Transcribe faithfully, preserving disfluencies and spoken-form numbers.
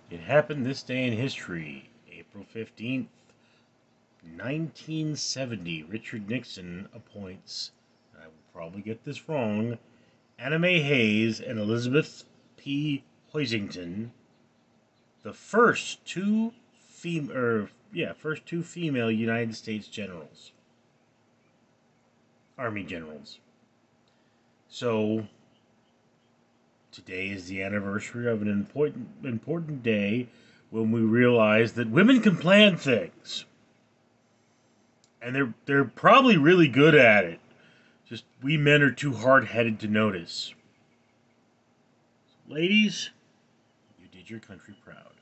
It happened this day in history, April fifteenth, nineteen seventy. Richard Nixon appoints, I will probably get this wrong, Anna Mae Hayes and Elizabeth P. Hoisington, the first two fem- er, yeah, first two female United States generals, Army generals. So today is the anniversary of an important important day when we realize that women can plan things. And they're they're probably really good at it. Just we men are too hard-headed to notice. So, ladies, you did your country proud.